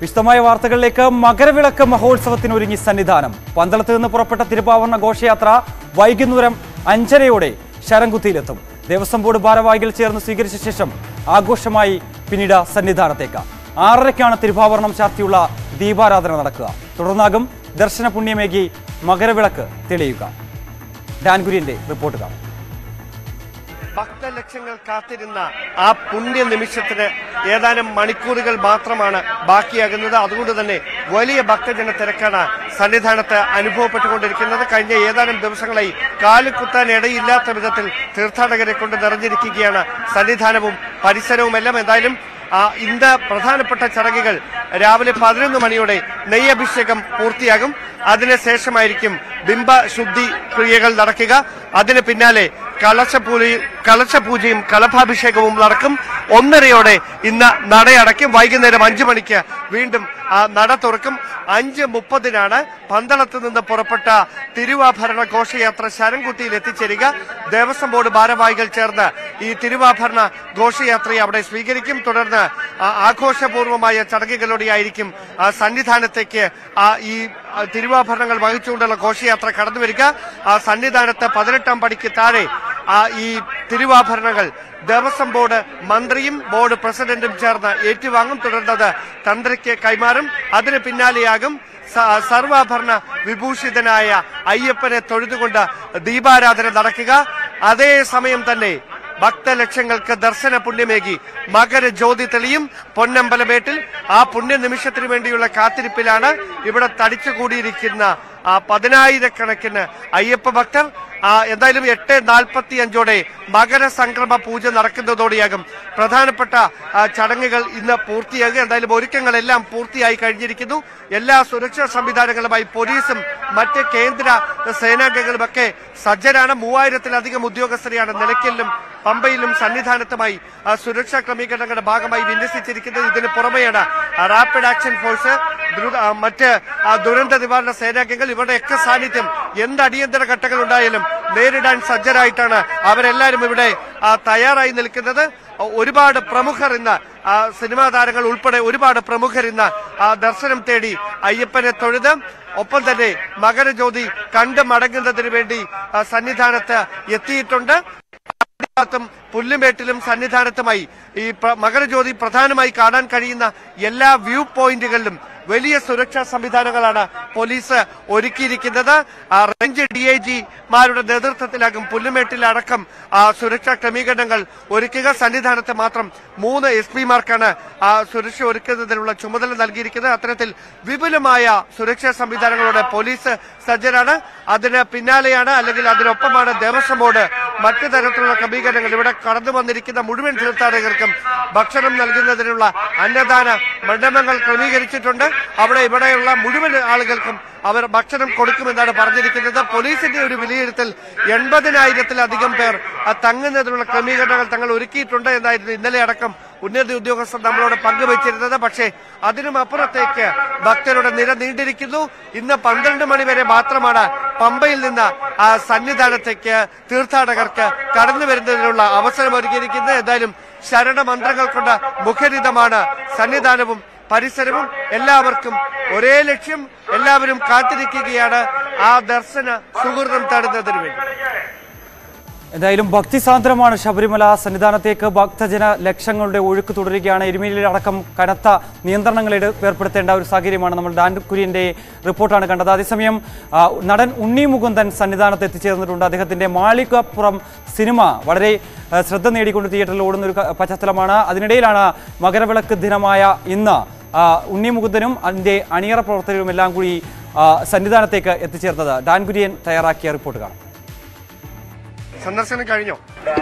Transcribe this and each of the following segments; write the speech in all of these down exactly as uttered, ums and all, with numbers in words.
വിശദമായ വാർത്തകളിലേക്ക്. മകരവിളക്ക് മഹോത്സവത്തിനൊരുങ്ങി സന്നിധാനം. പന്തളത്ത് നിന്ന് പുറപ്പെട്ട തിരുവാഭരണ ഘോഷയാത്ര വൈകുന്നേരം അഞ്ചരയോടെ ശരംകുത്തിയിലെത്തും. ദേവസ്വം ബോർഡ് ഭാരവാഹികൾ ചേർന്ന് സ്വീകരിച്ച ശേഷം ആഘോഷമായി പിന്നീട് സന്നിധാനത്തേക്ക്. ആറരയ്ക്കാണ് തിരുവാഭരണം ചാർത്തിയുള്ള ദീപാരാധന നടക്കുക. തുടർന്നാകും ദർശന പുണ്യമേകി മകരവിളക്ക് തെളിയുക. ഡാൻകുര്യന്റെ റിപ്പോർട്ട് കാണാം. ഭക്തലക്ഷങ്ങൾ കാത്തിരുന്ന ആ പുണ്യ നിമിഷത്തിന് ഏതാനും മണിക്കൂറുകൾ മാത്രമാണ് ബാക്കിയാകുന്നത്. അതുകൊണ്ട് തന്നെ വലിയ ഭക്തജന തിരക്കാണ് സന്നിധാനത്ത് അനുഭവപ്പെട്ടുകൊണ്ടിരിക്കുന്നത്. കഴിഞ്ഞ ഏതാനും ദിവസങ്ങളായി കാലുകുത്താൻ ഇടയില്ലാത്ത വിധത്തിൽ തീർത്ഥാടകരെ കൊണ്ട് നിറഞ്ഞിരിക്കുകയാണ് സന്നിധാനവും പരിസരവും എല്ലാം. എന്തായാലും ഇന്ന് പ്രധാനപ്പെട്ട ചടങ്ങുകൾ രാവിലെ പതിനൊന്ന് മണിയോടെ നെയ്യഭിഷേകം പൂർത്തിയാകും. അതിനുശേഷമായിരിക്കും ബിംബ ശുദ്ധി ക്രിയകൾ നടക്കുക. അതിന് പിന്നാലെ കളശപൂജ കളശപൂജയും കളഭാഭിഷേകവും നടക്കും. ഒന്നരയോടെ ഇന്ന് നടയടയ്ക്കും. വൈകുന്നേരം അഞ്ചു മണിക്ക് വീണ്ടും നട തുറക്കും. അഞ്ച് മുപ്പതിനാണ് പന്തളത്ത് നിന്ന് പുറപ്പെട്ട തിരുവാഭരണ ഘോഷയാത്ര ശരംകുത്തിയിൽ എത്തിച്ചേരുക. ദേവസ്വം ബോർഡ് ഭാരവാഹികൾ ചേർന്ന് ഈ തിരുവാഭരണ ഘോഷയാത്രയെ അവിടെ സ്വീകരിക്കും. തുടർന്ന് ആഘോഷപൂർവമായ ചടങ്ങുകളോടെയായിരിക്കും സന്നിധാനത്തേക്ക് ഈ തിരുവാഭരണങ്ങൾ വഹിച്ചുകൊണ്ടുള്ള ഘോഷയാത്ര കടന്നുവരിക. സന്നിധാനത്ത് പതിനെട്ടാം പടിക്ക് താഴെ ഈ തിരുവാഭരണങ്ങൾ ദേവസ്വം ബോർഡ് മന്ത്രിയും ബോർഡ് പ്രസിഡന്റും ചേർന്ന് ഏറ്റുവാങ്ങും. തുടർന്നത് തന്ത്രിക്ക് കൈമാറും. അതിന് പിന്നാലെയാകും സർവാഭരണ വിഭൂഷിതനായ അയ്യപ്പനെ തൊഴുതുകൊണ്ട് ദീപാരാധന നടക്കുക. അതേസമയം തന്നെ ഭക്തലക്ഷങ്ങൾക്ക് ദർശന പുണ്യമേകി മകരജ്യോതി തെളിയും പൊന്നമ്പലമേട്ടിൽ. ആ പുണ്യ നിമിഷത്തിനു വേണ്ടിയുള്ള കാത്തിരിപ്പിലാണ് ഇവിടെ തടിച്ചുകൂടിയിരിക്കുന്ന പതിനായിരക്കണക്കിന് അയ്യപ്പ ഭക്തർ. എന്തായാലും എട്ട് നാൽപ്പത്തി അഞ്ചോടെ മകരസംക്രമ പൂജ നടക്കുന്നതോടെയാകും പ്രധാനപ്പെട്ട ചടങ്ങുകൾ ഇന്ന് പൂർത്തിയാകുക. എന്തായാലും ഒരുക്കങ്ങളെല്ലാം പൂർത്തിയായി കഴിഞ്ഞിരിക്കുന്നു. എല്ലാ സുരക്ഷാ സംവിധാനങ്ങളുമായി പോലീസും മറ്റ് കേന്ദ്ര സേനാംഗങ്ങളുമൊക്കെ സജ്ജരാണ്. മൂവായിരത്തിലധികം ഉദ്യോഗസ്ഥരെയാണ് നിലയ്ക്കലിലും പമ്പയിലും സന്നിധാനത്തുമായി സുരക്ഷാ ക്രമീകരണങ്ങളുടെ ഭാഗമായി വിന്യസിച്ചിരിക്കുന്നത്. ഇതിന് പുറമെയാണ് റാപ്പിഡ് ആക്ഷൻ ഫോഴ്സ്, മറ്റ് ദുരന്ത നിവാരണ സേനാംഗങ്ങൾ. ഇവരുടെയൊക്കെ സാന്നിധ്യം എന്ത് അടിയന്തര ഘട്ടങ്ങൾ ഉണ്ടായാലും നേരിടാൻ സജ്ജരായിട്ടാണ് അവരെല്ലാവരും ഇവിടെ തയ്യാറായി നിൽക്കുന്നത്. ഒരുപാട് പ്രമുഖർ ഇന്ന് സിനിമാ താരങ്ങൾ ഉൾപ്പെടെ ഒരുപാട് പ്രമുഖർ ഇന്ന് ദർശനം തേടി അയ്യപ്പനെ തൊഴുത് ഒപ്പം തന്നെ മകരജ്യോതി കണ്ടു മടങ്ങുന്നതിന് വേണ്ടി സന്നിധാനത്ത് എത്തിയിട്ടുണ്ട്. പുല്ലുമേട്ടിലും സന്നിധാനത്തുമായി ഈ മകരജ്യോതി പ്രധാനമായി കാണാൻ കഴിയുന്ന എല്ലാ വ്യൂ പോയിന്റുകളിലും വലിയ സുരക്ഷാ സംവിധാനങ്ങളാണ് പോലീസ് ഒരുക്കിയിരിക്കുന്നത്. റേഞ്ച് ഡി ഐ ജിമാരുടെ നേതൃത്വത്തിലാകും പുല്ലുമേട്ടിലടക്കം സുരക്ഷാ ക്രമീകരണങ്ങൾ ഒരുക്കുക. സന്നിധാനത്ത് മാത്രം മൂന്ന് എസ് പിമാർക്കാണ് സുരക്ഷ ഒരുക്കുന്നതിനുള്ള ചുമതല നൽകിയിരിക്കുന്നത്. അത്തരത്തിൽ വിപുലമായ സുരക്ഷാ സംവിധാനങ്ങളോടെ പോലീസ് സജ്ജരാണ്. അതിന് പിന്നാലെയാണ് അല്ലെങ്കിൽ അതിനൊപ്പമാണ് ദേവസ്വം ബോർഡ് മറ്റു തരത്തിലുള്ള ക്രമീകരണങ്ങൾ. ഇവിടെ കടന്നു വന്നിരിക്കുന്ന മുഴുവൻ തീർത്ഥാടകർക്കും ഭക്ഷണം നൽകുന്നതിനുള്ള അന്നദാന മണ്ഡപങ്ങൾ ക്രമീകരിച്ചിട്ടുണ്ട്. അവിടെ ഇവിടെയുള്ള മുഴുവൻ ആളുകൾക്കും അവർ ഭക്ഷണം കൊടുക്കുമെന്നാണ് പറഞ്ഞിരിക്കുന്നത്. പോലീസിന്റെ ഒരു വിലയിരുത്തൽ എൺപതിനായിരത്തിലധികം പേർ തങ്ങുന്നതിനുള്ള ക്രമീകരണങ്ങൾ തങ്ങൾ ഒരുക്കിയിട്ടുണ്ട് എന്നായിരുന്നു ഇന്നലെ അടക്കം ഉന്നത ഉദ്യോഗസ്ഥർ നമ്മളോട് പങ്കുവച്ചിരുന്നത്. പക്ഷേ അതിനും അപ്പുറത്തേക്ക് ഭക്തരുടെ നിര നീണ്ടിരിക്കുന്നു. ഇന്ന് പന്ത്രണ്ട് മണി വരെ മാത്രമാണ് പമ്പയിൽ നിന്ന് സന്നിധാനത്തേക്ക് തീർത്ഥാടകർക്ക് കടന്നു വരുന്നതിനുള്ള അവസരം ഒരുക്കിയിരിക്കുന്നത്. എന്തായാലും ശരണമന്ത്രങ്ങൾ കൊണ്ട് മുഖരിതമാണ് സന്നിധാനവും പരിസരവും. എല്ലാവർക്കും ഒരേ ലക്ഷ്യം, എല്ലാവരും കാത്തിരിക്കുകയാണ് ആ ദർശന സുഹൃതം തേടുന്നതിന് വേണ്ടി. എന്തായാലും ഭക്തിസാന്ദ്രമാണ് ശബരിമല. സന്നിധാനത്തേക്ക് ഭക്തജന ലക്ഷങ്ങളുടെ ഒഴുക്ക് തുടരുകയാണ്. എരുമേലിയിലടക്കം കനത്ത നിയന്ത്രണങ്ങൾ ഏർപ്പെടുത്തേണ്ട ഒരു സാഹചര്യമാണ്. നമ്മൾ ഡാൻ കുര്യന്റെ റിപ്പോർട്ടാണ് കണ്ടത്. അതേസമയം നടൻ ഉണ്ണി മുകുന്ദൻ സന്നിധാനത്ത് എത്തിച്ചേർന്നിട്ടുണ്ട്. അദ്ദേഹത്തിന്റെ മാളികപ്പുറം സിനിമ വളരെ ശ്രദ്ധ നേടിക്കൊണ്ട് തിയേറ്ററിൽ ഓടുന്ന ഒരു പശ്ചാത്തലമാണ്. അതിനിടയിലാണ് മകരവിളക്ക് ദിനമായ ഇന്ന് ഉണ്ണി മുകുന്ദനും അതിന്റെ അണിയറ പ്രവർത്തകരും എല്ലാം കൂടി സന്നിധാനത്തേക്ക് എത്തിച്ചേർന്നത്. ഡാൻ കുര്യൻ തയ്യാറാക്കിയ റിപ്പോർട്ട് കാണാം. സന്ദർശനം കഴിഞ്ഞോ?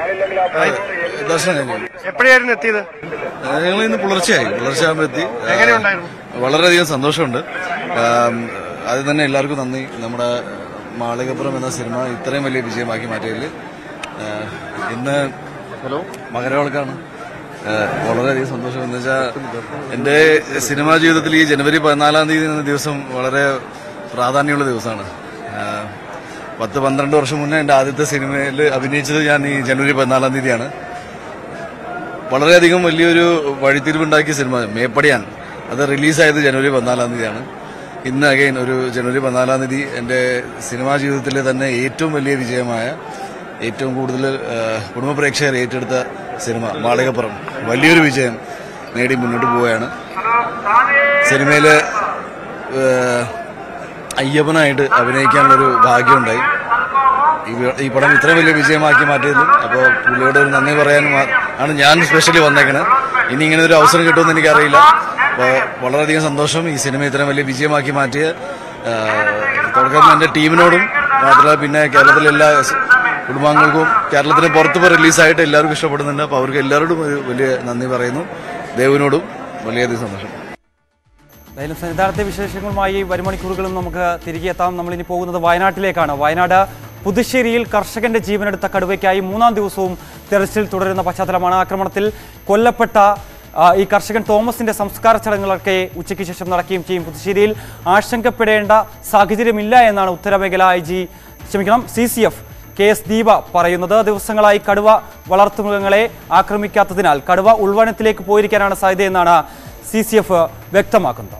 ദർശനം കഴിഞ്ഞു. എപ്പോഴായിരുന്നു എത്തിയത്? ഞങ്ങൾ ഇന്ന് പുലർച്ചെയായി പുലർച്ചെ ആകുമ്പോൾ എത്തി. എങ്ങനെയുണ്ടായിരുന്നു? വളരെയധികം സന്തോഷമുണ്ട്. അത് തന്നെ എല്ലാവർക്കും നന്ദി. നമ്മുടെ മാളികപ്പുറം എന്ന സിനിമ ഇത്രയും വലിയ വിജയമാക്കി മാറ്റിയതിൽ ഇന്ന് മകരവിളക്കാണ്. വളരെയധികം സന്തോഷം. എന്ന് വെച്ചാൽ എന്റെ സിനിമാ ജീവിതത്തിൽ ഈ ജനുവരി പതിനാലാം തീയതി എന്ന ദിവസം വളരെ പ്രാധാന്യമുള്ള ദിവസമാണ്. പത്ത് പന്ത്രണ്ട് വർഷം മുന്നേ എന്റെ ആദ്യത്തെ സിനിമയിൽ അഭിനയിച്ചത് ഞാൻ ഈ ജനുവരി പതിനാലാം തീയതിയാണ്. വളരെയധികം വലിയൊരു വഴിത്തിരിവുണ്ടാക്കിയ സിനിമ മേപ്പടിയാൻ അത് റിലീസായത് ജനുവരി പതിനാലാം തീയതിയാണ്. ഇന്ന് അഗൈൻ ഒരു ജനുവരി പതിനാലാം തീയതി എൻ്റെ സിനിമാ ജീവിതത്തിലെ തന്നെ ഏറ്റവും വലിയ വിജയമായ, ഏറ്റവും കൂടുതൽ കുടുംബ പ്രേക്ഷകർ ഏറ്റെടുത്ത സിനിമ മാളികപ്പുറം വലിയൊരു വിജയം നേടി മുന്നോട്ട് പോവുകയാണ്. സിനിമയില് അയ്യപ്പനായിട്ട് അഭിനയിക്കാനുള്ളൊരു ഭാഗ്യമുണ്ടായി. ഈ പടം ഇത്രയും വലിയ വിജയമാക്കി മാറ്റിയതിലും അപ്പോൾ പുള്ളിയോട് ഒരു നന്ദി പറയാനും ആണ് ഞാൻ സ്പെഷ്യലി വന്നേക്കണത്. ഇനി ഇങ്ങനെ ഒരു അവസരം കിട്ടുമെന്ന് എനിക്കറിയില്ല. അപ്പോൾ വളരെയധികം സന്തോഷം ഈ സിനിമ ഇത്രയും വലിയ വിജയമാക്കി മാറ്റിയ തുടക്കം എൻ്റെ ടീമിനോടും മാത്രമല്ല പിന്നെ കേരളത്തിലെ എല്ലാ കുടുംബാംഗങ്ങൾക്കും കേരളത്തിന് പുറത്ത് റിലീസായിട്ട് എല്ലാവർക്കും ഇഷ്ടപ്പെടുന്നുണ്ട്. അപ്പോൾ അവർക്ക് എല്ലാവരോടും ഒരു വലിയ നന്ദി പറയുന്നു. ദേവിനോടും വളരെയധികം സന്തോഷം. എന്തായാലും സന്നിധാനത്തെ വിശേഷങ്ങളുമായി വരും മണിക്കൂറുകളും നമുക്ക് തിരികെ എത്താം. നമ്മളിനി പോകുന്നത് വയനാട്ടിലേക്കാണ്. വയനാട് പുതുശ്ശേരിയിൽ കർഷകന്റെ ജീവനെടുത്ത കടുവയ്ക്കായി മൂന്നാം ദിവസവും തെരച്ചിൽ തുടരുന്ന പശ്ചാത്തലമാണ്. ആക്രമണത്തിൽ കൊല്ലപ്പെട്ട ഈ കർഷകൻ തോമസിന്റെ സംസ്കാര ചടങ്ങുകളൊക്കെ ഉച്ചയ്ക്ക് ശേഷം നടക്കുകയും ചെയ്യും. പുതുശ്ശേരിയിൽ ആശങ്കപ്പെടേണ്ട സാഹചര്യമില്ല എന്നാണ് ഉത്തരമേഖല ഐ ജി ക്ഷമിക്കണം C C F K S Deepa പറയുന്നത്. ദിവസങ്ങളായി കടുവ വളർത്തുമൃഗങ്ങളെ ആക്രമിക്കാത്തതിനാൽ കടുവ ഉൾവനത്തിലേക്ക് പോയിരിക്കാനാണ് സാധ്യതയെന്നാണ് സി സി എഫ് വ്യക്തമാക്കുന്നത്.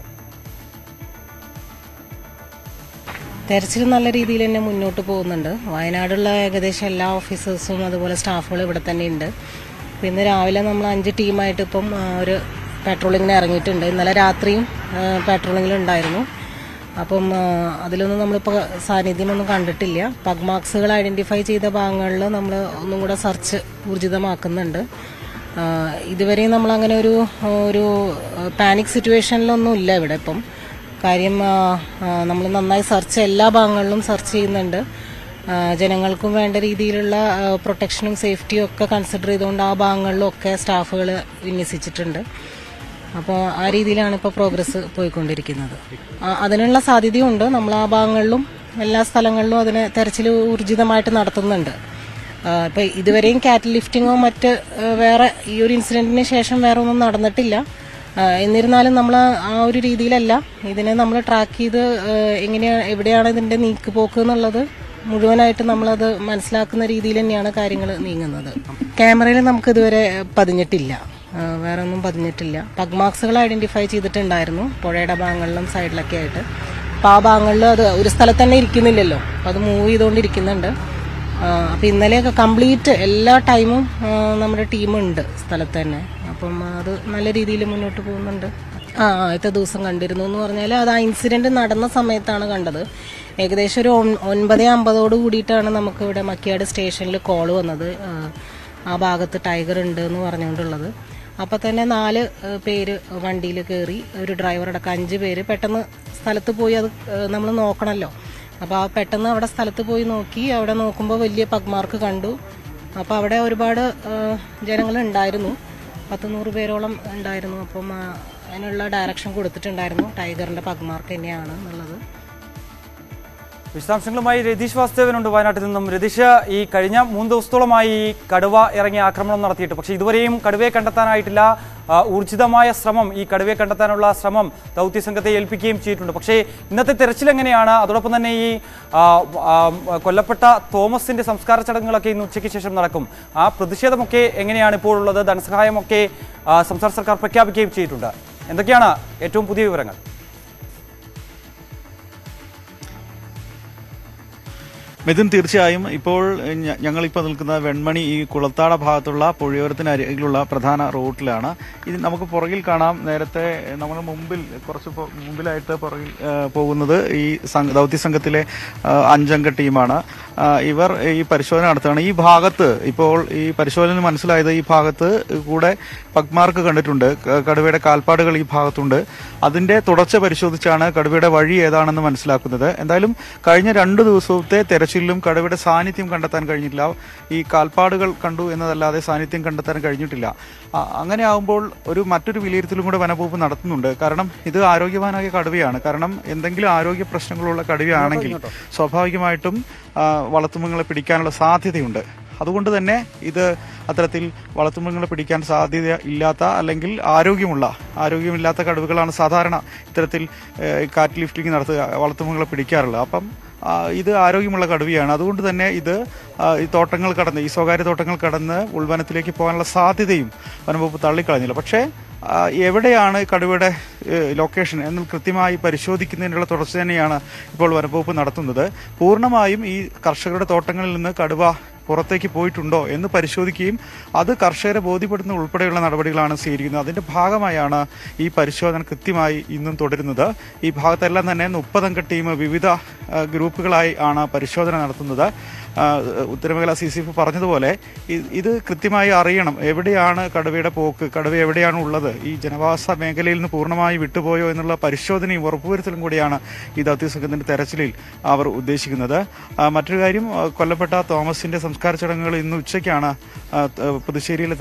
തെരച്ചിൽ നല്ല രീതിയിൽ തന്നെ മുന്നോട്ട് പോകുന്നുണ്ട്. വയനാടുള്ള ഏകദേശം എല്ലാ ഓഫീസേഴ്സും അതുപോലെ സ്റ്റാഫുകളും ഇവിടെ തന്നെ ഉണ്ട്. അപ്പോൾ ഇന്ന് രാവിലെ നമ്മൾ അഞ്ച് ടീമായിട്ട് ഇപ്പം ഒരു പെട്രോളിങ്ങിന് ഇറങ്ങിയിട്ടുണ്ട്. ഇന്നലെ രാത്രിയും പെട്രോളിങ്ങിലുണ്ടായിരുന്നു. അപ്പം അതിലൊന്നും നമ്മളിപ്പോൾ സാന്നിധ്യമൊന്നും കണ്ടിട്ടില്ല. പഗ് മാർക്സുകൾ ഐഡൻറ്റിഫൈ ചെയ്ത ഭാഗങ്ങളിൽ നമ്മൾ ഒന്നും കൂടെ സെർച്ച് ഊർജിതമാക്കുന്നുണ്ട്. ഇതുവരെയും നമ്മളങ്ങനെ ഒരു ഒരു പാനിക് സിറ്റുവേഷനിലൊന്നും ഇല്ല ഇവിടെ ഇപ്പം. കാര്യം നമ്മൾ നന്നായി സെർച്ച് എല്ലാ ഭാഗങ്ങളിലും സെർച്ച് ചെയ്യുന്നുണ്ട്. ജനങ്ങൾക്കും വേണ്ട രീതിയിലുള്ള പ്രൊട്ടക്ഷനും സേഫ്റ്റിയും ഒക്കെ കൺസിഡർ ചെയ്തുകൊണ്ട് ആ ഭാഗങ്ങളിലും ഒക്കെ സ്റ്റാഫുകൾ വിന്യസിച്ചിട്ടുണ്ട്. അപ്പോൾ ആ രീതിയിലാണ് ഇപ്പോൾ പ്രോഗ്രസ് പോയിക്കൊണ്ടിരിക്കുന്നത്. അതിനുള്ള സാധ്യതയുണ്ട്. നമ്മൾ ആ ഭാഗങ്ങളിലും എല്ലാ സ്ഥലങ്ങളിലും അതിനെ തെരച്ചിൽ ഊർജിതമായിട്ട് നടത്തുന്നുണ്ട്. ഇപ്പം ഇതുവരെയും കാറ്റ് ലിഫ്റ്റിങ്ങോ മറ്റ് വേറെ ഈ ഒരു ഇൻസിഡൻറ്റിന് ശേഷം വേറെ ഒന്നും നടന്നിട്ടില്ല. എന്നിരുന്നാലും നമ്മൾ ആ ഒരു രീതിയിലല്ല ഇതിനെ നമ്മൾ ട്രാക്ക് ചെയ്ത് എങ്ങനെയാണ് എവിടെയാണ് ഇതിൻ്റെ നീക്കുപോക്ക് എന്നുള്ളത് മുഴുവനായിട്ട് നമ്മളത് മനസ്സിലാക്കുന്ന രീതിയിൽ തന്നെയാണ് കാര്യങ്ങൾ നീങ്ങുന്നത്. ക്യാമറയിൽ നമുക്കിതുവരെ പതിഞ്ഞിട്ടില്ല, വേറെ ഒന്നും പതിഞ്ഞിട്ടില്ല. പഗ് മാർക്സുകൾ ഐഡൻറ്റിഫൈ ചെയ്തിട്ടുണ്ടായിരുന്നു പുഴയുടെ ഭാഗങ്ങളിലും സൈഡിലൊക്കെ ആയിട്ട്. അപ്പോൾ ആ ഭാഗങ്ങളിൽ അത് ഒരു സ്ഥലത്ത് തന്നെ ഇരിക്കുന്നില്ലല്ലോ, അപ്പോൾ അത് മൂവ് ചെയ്തുകൊണ്ടിരിക്കുന്നുണ്ട്. അപ്പം ഇന്നലെയൊക്കെ കംപ്ലീറ്റ് എല്ലാ ടൈമും നമ്മുടെ ടീമുണ്ട് സ്ഥലത്ത് തന്നെ. അപ്പം അത് നല്ല രീതിയിൽ മുന്നോട്ട് പോകുന്നുണ്ട്. ആ ആദ്യത്തെ ദിവസം കണ്ടിരുന്നു എന്ന് പറഞ്ഞാൽ അത് ആ ഇൻസിഡൻറ്റ് നടന്ന സമയത്താണ് കണ്ടത്. ഏകദേശം ഒരു ഒൻപത് അമ്പതോട് കൂടിയിട്ടാണ് നമുക്ക് ഇവിടെ മക്കിയാട് സ്റ്റേഷനിൽ കോൾ വന്നത്, ആ ഭാഗത്ത് ടൈഗർ ഉണ്ട് എന്ന് പറഞ്ഞുകൊണ്ടുള്ളത്. അപ്പം തന്നെ നാല് പേര് വണ്ടിയിൽ കയറി, ഒരു ഡ്രൈവറടക്കം അഞ്ച് പേര് പെട്ടെന്ന് സ്ഥലത്ത് പോയി അത് നമ്മൾ നോക്കണമല്ലോ. അപ്പോൾ ആ പെട്ടെന്ന് അവിടെ സ്ഥലത്ത് പോയി നോക്കി. അവിടെ നോക്കുമ്പോൾ വലിയ പഗ്മാർക്ക് കണ്ടു. അപ്പോൾ അവിടെ ഒരുപാട് ജനങ്ങളുണ്ടായിരുന്നു, പത്ത് നൂറ് പേരോളം ഉണ്ടായിരുന്നു. അപ്പം അതിനുള്ള ഡയറക്ഷൻ കൊടുത്തിട്ടുണ്ടായിരുന്നു ടൈഗറിൻ്റെ പഗ്മാർക്ക് തന്നെയാണ് എന്നുള്ളത്. വിശദാംശങ്ങളുമായി രതീഷ് വാസുദേവനുണ്ട് വയനാട്ടിൽ നിന്നും. രതീഷ്, ഈ കഴിഞ്ഞ മൂന്ന് ദിവസത്തോളമായി കടുവ ഇറങ്ങി ആക്രമണം നടത്തിയിട്ട് പക്ഷേ ഇതുവരെയും കടുവയെ കണ്ടെത്താനായിട്ടില്ല. ഊർജിതമായ ശ്രമം, ഈ കടുവയെ കണ്ടെത്താനുള്ള ശ്രമം ദൗത്യ സംഘത്തെ ഏൽപ്പിക്കുകയും ചെയ്തിട്ടുണ്ട്. പക്ഷേ ഇന്നത്തെ തെരച്ചിൽ എങ്ങനെയാണ്? അതോടൊപ്പം തന്നെ ഈ കൊല്ലപ്പെട്ട തോമസിന്റെ സംസ്കാര ചടങ്ങുകളൊക്കെ ഇന്ന് ഉച്ചയ്ക്ക് ശേഷം നടക്കും. ആ പ്രതിഷേധമൊക്കെ എങ്ങനെയാണ് ഇപ്പോഴുള്ളത്? ധനസഹായമൊക്കെ സംസ്ഥാന സർക്കാർ പ്രഖ്യാപിക്കുകയും ചെയ്തിട്ടുണ്ട്. എന്തൊക്കെയാണ് ഏറ്റവും പുതിയ വിവരങ്ങൾ? മിഥുൻ, തീർച്ചയായും ഇപ്പോൾ ഞങ്ങളിപ്പോൾ നിൽക്കുന്ന വെൺമണി ഈ കുളത്താട ഭാഗത്തുള്ള പുഴയോരത്തിന് അരികിലുള്ള പ്രധാന റോഡിലാണ്. ഇത് നമുക്ക് പുറകിൽ കാണാം. നേരത്തെ നമ്മൾ മുമ്പിൽ കുറച്ച് മുമ്പിലായിട്ട് പുറകിൽ പോകുന്നത് ഈ ദൗത്യ സംഘത്തിലെ അഞ്ചംഗ ടീമാണ്. ഇവർ ഈ പരിശോധന നടത്തുകയാണ്. ഈ ഭാഗത്ത് ഇപ്പോൾ ഈ പരിശോധന മനസ്സിലായത് ഈ ഭാഗത്ത് കൂടെ പഗ്മാർക്ക് കണ്ടിട്ടുണ്ട്, കടുവയുടെ കാൽപ്പാടുകൾ ഈ ഭാഗത്തുണ്ട്. അതിന്റെ തുടർച്ച പരിശോധിച്ചാണ് കടുവയുടെ വഴി ഏതാണെന്ന് മനസ്സിലാക്കുന്നത്. എന്തായാലും കഴിഞ്ഞ രണ്ടു ദിവസത്തെ തെരച്ചിലും കടുവയുടെ സാന്നിധ്യം കണ്ടെത്താൻ കഴിഞ്ഞിട്ടില്ല. ഈ കാൽപ്പാടുകൾ കണ്ടു എന്നതല്ലാതെ സാന്നിധ്യം കണ്ടെത്താൻ കഴിഞ്ഞിട്ടില്ല. അങ്ങനെ ആകുമ്പോൾ ഒരു മറ്റൊരു വിലയിരുത്തലും കൂടെ വനംവകുപ്പ് നടത്തുന്നുണ്ട്. കാരണം ഇത് ആരോഗ്യവാനായ കടുവയാണ്. കാരണം എന്തെങ്കിലും ആരോഗ്യ പ്രശ്നങ്ങളുള്ള കടുവയാണെങ്കിൽ സ്വാഭാവികമായിട്ടും വളർത്തുമൃഗങ്ങളെ പിടിക്കാനുള്ള സാധ്യതയുണ്ട്. അതുകൊണ്ട് തന്നെ ഇത് അത്തരത്തിൽ വളർത്തുമൃഗങ്ങളെ പിടിക്കാൻ സാധ്യത ഇല്ലാത്ത അല്ലെങ്കിൽ ആരോഗ്യമുള്ള ആരോഗ്യമില്ലാത്ത കടുവകളാണ് സാധാരണ ഇത്തരത്തിൽ കാറ്റ് ലിഫ്റ്റിംഗ് നടത്തുക, വളർത്തുമൃഗങ്ങളെ പിടിക്കാറുള്ളത്. അപ്പം ഇത് ആരോഗ്യമുള്ള കടുവയാണ്. അതുകൊണ്ട് തന്നെ ഇത് ഈ തോട്ടങ്ങൾ കടന്ന് ഈ സ്വകാര്യ തോട്ടങ്ങൾ കടന്ന് ഉൾവനത്തിലേക്ക് പോകാനുള്ള സാധ്യതയും വനംവകുപ്പ് തള്ളിക്കളഞ്ഞില്ല. പക്ഷേ എവിടെയാണ് കടുവയുടെ ലൊക്കേഷൻ എന്ന് കൃത്യമായി പരിശോധിക്കുന്നതിനുള്ള തുടർച്ച തന്നെയാണ് ഇപ്പോൾ വനംവകുപ്പ് നടത്തുന്നത്. പൂർണ്ണമായും ഈ കർഷകരുടെ തോട്ടങ്ങളിൽ നിന്ന് കടുവ പുറത്തേക്ക് പോയിട്ടുണ്ടോ എന്ന് പരിശോധിക്കുകയും അത് കർഷകരെ ബോധ്യപ്പെടുന്ന ഉൾപ്പെടെയുള്ള നടപടികളാണ് സ്വീകരിക്കുന്നത്. അതിന്റെ ഭാഗമായാണ് ഈ പരിശോധന കൃത്യമായി ഇന്നും തുടരുന്നത്. ഈ ഭാഗത്തെല്ലാം തന്നെ മുപ്പതംഗ ടീം വിവിധ ഗ്രൂപ്പുകളായി ആണ് പരിശോധന നടത്തുന്നത്. ഉത്തരമേഖല സി സി എഫ് പറഞ്ഞതുപോലെ ഇത് കൃത്യമായി അറിയണം, എവിടെയാണ് കടുവയുടെ പോക്ക്, കടുവ എവിടെയാണ് ഉള്ളത്, ഈ ജനവാസ മേഖലയിൽ നിന്ന് പൂർണ്ണമായി വിട്ടുപോയോ എന്നുള്ള പരിശോധനയും ഉറപ്പുവരുത്തലും കൂടിയാണ് ഈ ദൗത്യസംഘത്തിന്റെ തെരച്ചിലിൽ അവർ ഉദ്ദേശിക്കുന്നത്. മറ്റൊരു കാര്യം, കൊല്ലപ്പെട്ട തോമസിന്റെ സംസ്കാര ചടങ്ങുകൾ ഇന്ന് ഉച്ചയ്ക്കാണ് പുതുശ്ശേരിയിലെ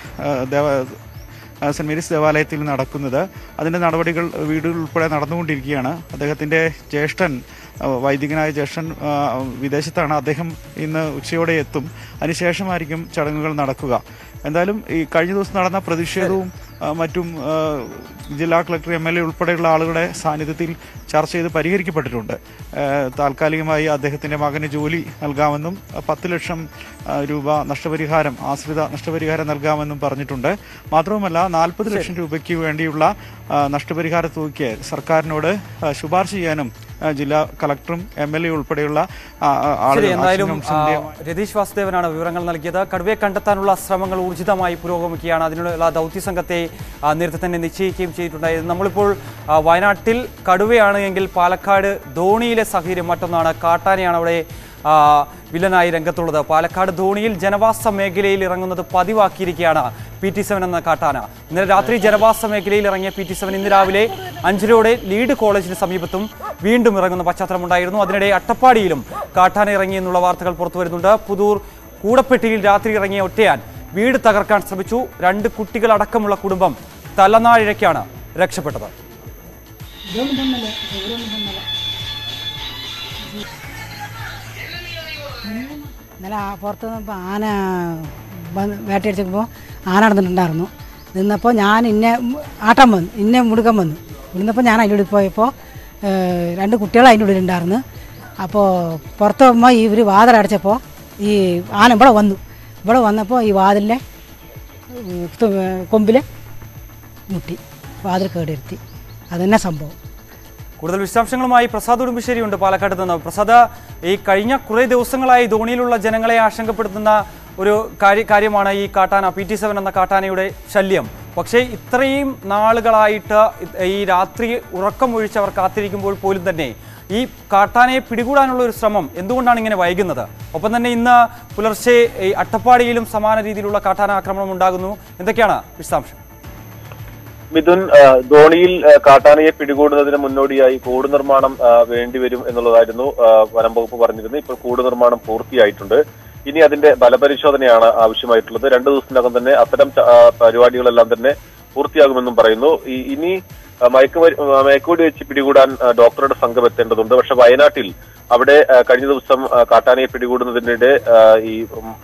സെന്റ് മേരീസ് ദേവാലയത്തിൽ നടക്കുന്നത്. അതിന്റെ നടപടികൾ വീടുകൾ ഉൾപ്പെടെ നടന്നുകൊണ്ടിരിക്കുകയാണ്. അദ്ദേഹത്തിന്റെ ജ്യേഷ്ഠൻ, വൈദികനായ ജ്യേഷ്ഠൻ വിദേശത്താണ്. അദ്ദേഹം ഇന്ന് ഉച്ചയോടെ എത്തും. അതിനുശേഷമായിരിക്കും ചടങ്ങുകൾ നടക്കുക. എന്തായാലും ഈ കഴിഞ്ഞ ദിവസം നടന്ന പ്രതിഷേധവും മറ്റും ജില്ലാ കളക്ടർ, എം എൽ എ ഉൾപ്പെടെയുള്ള ആളുകളുടെ സാന്നിധ്യത്തിൽ ചർച്ച ചെയ്ത് പരിഹരിക്കപ്പെട്ടിട്ടുണ്ട്. താൽക്കാലികമായി അദ്ദേഹത്തിന്റെ മകന് ജോലി നൽകാമെന്നും പത്ത് ലക്ഷം രൂപ നഷ്ടപരിഹാരം, ആശ്രിത നഷ്ടപരിഹാരം നൽകാമെന്നും പറഞ്ഞിട്ടുണ്ട്. മാത്രവുമല്ല നാൽപ്പത് ലക്ഷം രൂപയ്ക്ക് വേണ്ടിയുള്ള നഷ്ടപരിഹാര തുകയ്ക്ക് സർക്കാരിനോട് ശുപാർശ ചെയ്യാനും ജില്ലാ കളക്ടറും എം എൽ എ ഉൾപ്പെടെയുള്ള എന്തായാലും രതീഷ് വാസുദേവനാണ് വിവരങ്ങൾ നൽകിയത്. കടുവയെ കണ്ടെത്താനുള്ള ശ്രമങ്ങൾ ഊർജിതമായി പുരോഗമിക്കുകയാണ്. അതിനുള്ള ദൗത്യസംഘത്തെ നേരത്തെ തന്നെ നിശ്ചയിക്കുകയും ചെയ്തിട്ടുണ്ടായിരുന്നു. നമ്മളിപ്പോൾ വയനാട്ടിൽ കടുവയാണ് എങ്കിൽ പാലക്കാട് ധോണിയിലെ സാഹചര്യം മറ്റൊന്നാണ്. കാട്ടാനയാണ് അവിടെ വില്ലനായി രംഗത്തുള്ളത്. പാലക്കാട് ധോണിയിൽ ജനവാസ മേഖലയിൽ ഇറങ്ങുന്നത് പതിവാക്കിയിരിക്കുകയാണ് പി ടി സെവൻ എന്ന കാട്ടാന. ഇന്നലെ രാത്രി ജനവാസ മേഖലയിൽ ഇറങ്ങിയ പി ടി സെവൻ ഇന്ന് രാവിലെ അഞ്ചരയോടെ ലീഡ് കോളേജിന് സമീപത്തും വീണ്ടും ഇറങ്ങുന്ന പശ്ചാത്തലമുണ്ടായിരുന്നു. അതിനിടെ അട്ടപ്പാടിയിലും കാട്ടാന ഇറങ്ങി എന്നുള്ള വാർത്തകൾ പുറത്തു വരുന്നുണ്ട്. പുതൂർ കൂടപ്പെട്ടിയിൽ രാത്രി ഇറങ്ങിയ ഒറ്റയാൻ വീട് തകർക്കാൻ ശ്രമിച്ചു. രണ്ട് കുട്ടികളടക്കമുള്ള കുടുംബം തലനാഴിഴയ്ക്കാണ് രക്ഷപ്പെട്ടത്. ഇന്നലെ പുറത്ത് നിന്നപ്പോൾ ആന വേട്ടയടിച്ചപ്പോൾ ആന നടന്നിട്ടുണ്ടായിരുന്നു. നിന്നപ്പോൾ ഞാൻ ഇന്നെ ആട്ടം വന്നു, ഇന്നെ മുടുക്കം വന്നു. നിന്നപ്പോൾ ഞാൻ അതിൻ്റെ ഉള്ളിൽ പോയപ്പോൾ രണ്ട് കുട്ടികൾ അതിൻ്റെ ഉള്ളിലുണ്ടായിരുന്നു. അപ്പോൾ പുറത്ത് പോകുമ്പോൾ ഇവർ വാതിലടച്ചപ്പോൾ ഈ ആന ഇവിടെ വന്നു. ഇവിടെ വന്നപ്പോൾ ഈ വാതിലിൻ്റെ കൊമ്പിൽ മുട്ടി, വാതിൽ കേടുവരുത്തി. അതുതന്നെ സംഭവം. കൂടുതൽ വിശദാംശങ്ങളുമായി പ്രസാദ് ഉടുമ്പശ്ശേരിയുണ്ട് പാലക്കാട് നിന്ന്. പ്രസാദ്, ഈ കഴിഞ്ഞ കുറേ ദിവസങ്ങളായി ധോണിയിലുള്ള ജനങ്ങളെ ആശങ്കപ്പെടുത്തുന്ന ഒരു കാര്യമാണ് ഈ കാട്ടാന, പി ടി സെവൻ എന്ന കാട്ടാനയുടെ ശല്യം. പക്ഷേ ഇത്രയും നാളുകളായിട്ട് ഈ രാത്രി ഉറക്കം ഒഴിച്ചവർ കാത്തിരിക്കുമ്പോൾ പോലും തന്നെ ഈ കാട്ടാനയെ പിടികൂടാനുള്ള ഒരു ശ്രമം എന്തുകൊണ്ടാണ് ഇങ്ങനെ വൈകുന്നത്? ഒപ്പം തന്നെ ഇന്ന് പുലർച്ചെ ഈ അട്ടപ്പാടിയിലും സമാന രീതിയിലുള്ള കാട്ടാന ആക്രമണം ഉണ്ടാകുന്നു. എന്തൊക്കെയാണ് വിശദാംശം? മിഥുൻ, ധോണിയിൽ കാട്ടാനയെ പിടികൂടുന്നതിന് മുന്നോടിയായി കൂട് നിർമ്മാണം വേണ്ടിവരും എന്നുള്ളതായിരുന്നു വനം വകുപ്പ് പറഞ്ഞിരുന്നത്. ഇപ്പോൾ കൂട് നിർമ്മാണം പൂർത്തിയായിട്ടുണ്ട്. ഇനി അതിന്റെ ബലപരിശോധനയാണ് ആവശ്യമായിട്ടുള്ളത്. രണ്ടു ദിവസത്തിനകം തന്നെ അത്തരം പരിപാടികളെല്ലാം തന്നെ പൂർത്തിയാകുമെന്നും പറയുന്നു. ഇനി മയക്കുമരു മയക്കുവെടി വെച്ച് പിടികൂടാൻ ഡോക്ടറുടെ സംഘം എത്തേണ്ടതുണ്ട്. പക്ഷെ വയനാട്ടിൽ അവിടെ കഴിഞ്ഞ ദിവസം കാട്ടാനയെ പിടികൂടുന്നതിനിടെ ഈ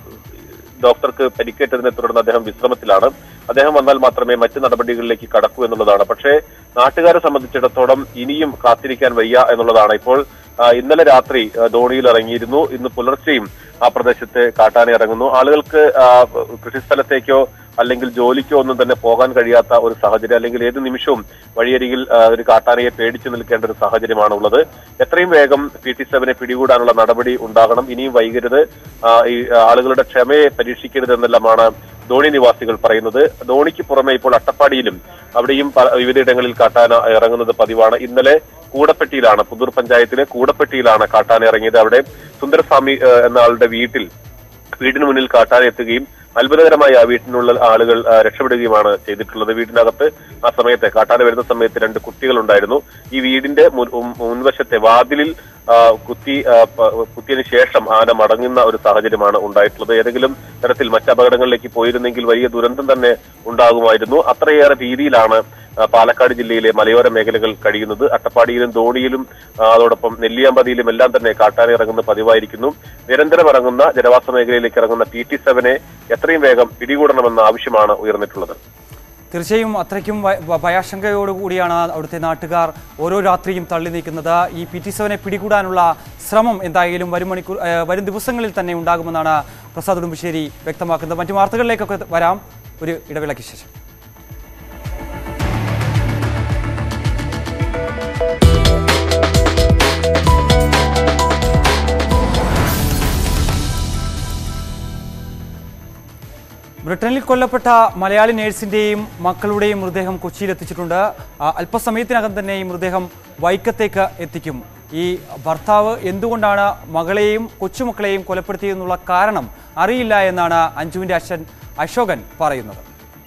ഡോക്ടർക്ക് പരിക്കേറ്റതിനെ തുടർന്ന് അദ്ദേഹം വിശ്രമത്തിലാണ്. അദ്ദേഹം വന്നാൽ മാത്രമേ മറ്റ് നടപടികളിലേക്ക് കടക്കൂ എന്നുള്ളതാണ്. പക്ഷേ നാട്ടുകാരെ സംബന്ധിച്ചിടത്തോളം ഇനിയും കാത്തിരിക്കാൻ വയ്യ എന്നുള്ളതാണ്. ഇപ്പോൾ ഇന്നലെ രാത്രി ധോണിയിൽ ഇറങ്ങിയിരുന്നു. ഇന്ന് പുലർച്ചെയും ആ പ്രദേശത്ത് കാട്ടാന ഇറങ്ങുന്നു. ആളുകൾക്ക് കൃഷിസ്ഥലത്തേക്കോ അല്ലെങ്കിൽ ജോലിക്കോ ഒന്നും തന്നെ പോകാൻ കഴിയാത്ത ഒരു സാഹചര്യം, അല്ലെങ്കിൽ ഏത് നിമിഷവും വഴിയരികിൽ ഒരു കാട്ടാനയെ പേടിച്ചു നിൽക്കേണ്ട ഒരു സാഹചര്യമാണ് ഉള്ളത്. എത്രയും വേഗം പി ടി സെവനെ പിടികൂടാനുള്ള നടപടി ഉണ്ടാകണം. ഇനിയും വൈകരുത്. ഈ ആളുകളുടെ ക്ഷമയെ പരീക്ഷിക്കരുത് എന്നെല്ലാമാണ് ധോണി നിവാസികൾ പറയുന്നത്. ധോണിക്ക് പുറമെ ഇപ്പോൾ അട്ടപ്പാടിയിലും അവിടെയും വിവിധയിടങ്ങളിൽ കാട്ടാന ഇറങ്ങുന്നത് പതിവാണ്. ഇന്നലെ കൂടപ്പെട്ടിയിലാണ്, പുതൂർ പഞ്ചായത്തിലെ കൂടപ്പെട്ടിയിലാണ് കാട്ടാന ഇറങ്ങിയത്. അവിടെ സുന്ദരസ്വാമി എന്ന ആളുടെ വീട്ടിൽ വീടിന് മുന്നിൽ കാട്ടാന എത്തുകയും അത്ഭുതകരമായി ആ വീട്ടിനുള്ള ആളുകൾ രക്ഷപ്പെടുകയുമാണ് ചെയ്തിട്ടുള്ളത്. വീടിനകത്ത് ആ സമയത്ത് കാട്ടാന വരുന്ന സമയത്ത് രണ്ട് കുട്ടികളുണ്ടായിരുന്നു. ഈ വീടിന്റെ മുൻവശത്തെ വാതിലിൽ കുത്തി കുത്തിയതിനു ശേഷം ആന മടങ്ങുന്ന ഒരു സാഹചര്യമാണ് ഉണ്ടായിട്ടുള്ളത്. ഏതെങ്കിലും തരത്തിൽ മറ്റ് അപകടങ്ങളിലേക്ക് പോയിരുന്നെങ്കിൽ വലിയ ദുരന്തം തന്നെ ഉണ്ടാകുമായിരുന്നു. അത്രയേറെ രീതിയിലാണ് പാലക്കാട് ജില്ലയിലെ മലയോര മേഖലകൾ കഴിയുന്നത്. അട്ടപ്പാടിയിലും ധോണിയിലും അതോടൊപ്പം നെല്ലിയാമ്പതിയിലും എല്ലാം തന്നെ കാട്ടാന ഇറങ്ങുന്ന പതിവായിരിക്കുന്നു. നിരന്തരം ഇറങ്ങുന്ന ജനവാസ മേഖലയിലേക്ക് ഇറങ്ങുന്ന പി ടി സെവനെ എത്രയും വേഗം പിടികൂടണമെന്ന ആവശ്യമാണ് ഉയർന്നിട്ടുള്ളത്. തീർച്ചയായും അത്രയ്ക്കും ഭയാശങ്കയോടുകൂടിയാണ് അവിടുത്തെ നാട്ടുകാർ ഓരോ രാത്രിയും തള്ളി നീക്കുന്നത്. ഈ പി ടി സെവനെ പിടികൂടാനുള്ള ശ്രമം എന്തായാലും വരും മണിക്കൂർ വരും ദിവസങ്ങളിൽ തന്നെ ഉണ്ടാകുമെന്നാണ് പ്രസാദ് ഉടുമ്പശ്ശേരി വ്യക്തമാക്കുന്നത്. മറ്റു വാർത്തകളിലേക്കൊക്കെ വരാം ഒരു ഇടവേളയ്ക്ക് ശേഷം. ബ്രിട്ടനിൽ കൊല്ലപ്പെട്ട മലയാളി നേഴ്സിന്റെയും മക്കളുടെയും മൃതദേഹം കൊച്ചിയിലെത്തിച്ചിട്ടുണ്ട്. അല്പസമയത്തിനകം തന്നെ ഈ മൃതദേഹം വൈക്കത്തേക്ക് എത്തിക്കും. ഈ ഭർത്താവ് എന്തുകൊണ്ടാണ് മകളെയും കൊച്ചുമക്കളെയും കൊലപ്പെടുത്തിയെന്നുള്ള കാരണം അറിയില്ല എന്നാണ് അഞ്ജുവിന്റെ അച്ഛൻ അശോകൻ പറയുന്നത്.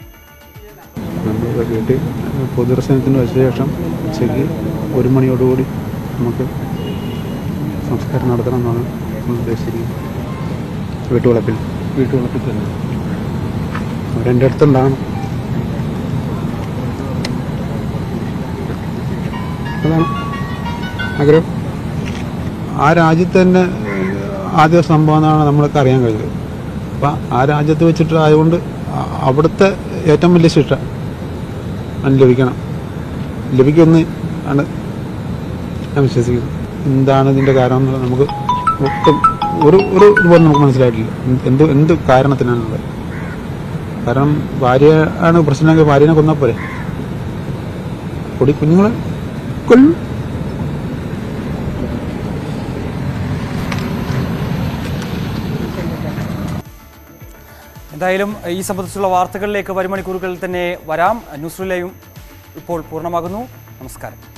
നമ്മൾ വീട്ടിൽ പൊതുദർശനത്തിന് വെച്ച ശേഷം ഉച്ചയ്ക്ക് ഒരു മണിയോടുകൂടി നമുക്ക് സംസ്കാരം നടത്തണമെന്നാണ് നമ്മൾ ഉദ്ദേശിച്ചിരിക്കുന്നത്. വീട്ടുവളപ്പിൽ വീട്ടുവളപ്പിൽ തന്നെ അവരെൻ്റെ അടുത്തുണ്ടാകണം. അതാണ് ആഗ്രഹം. ആ രാജ്യത്ത് തന്നെ ആദ്യ സംഭവം എന്നാണ് നമ്മളൊക്കെ അറിയാൻ കഴിഞ്ഞത്. അപ്പം ആ രാജ്യത്ത് വെച്ചിട്ട് ആയതുകൊണ്ട് അവിടുത്തെ ഏറ്റവും വലിയ ശിക്ഷ അതിന് ലഭിക്കണം, ലഭിക്കുമെന്ന് ആണ് ഞാൻ വിശ്വസിക്കുന്നത്. എന്താണ് ഇതിൻ്റെ കാരണം എന്നുള്ളത് നമുക്ക് ഒട്ടും ഒരു ഒരു ഇതുപോലെ നമുക്ക് മനസ്സിലായിട്ടില്ല. എന്ത് എന്ത് കാരണത്തിനാണുള്ളത്. കാരണം ഭാര്യ ആണ് പ്രശ്നമെങ്കിൽ ഭാര്യനെ കൊന്നാൽ പോരെ, പൊടി കുഞ്ഞുങ്ങളെ കൊല്ലും. എന്തായാലും ഈ സംബന്ധിച്ചുള്ള വാർത്തകളിലേക്ക് വരും മണിക്കൂറുകളിൽ തന്നെ വരാം. ന്യൂസ് റിലേയും ഇപ്പോൾ പൂർണ്ണമാകുന്നു. നമസ്കാരം.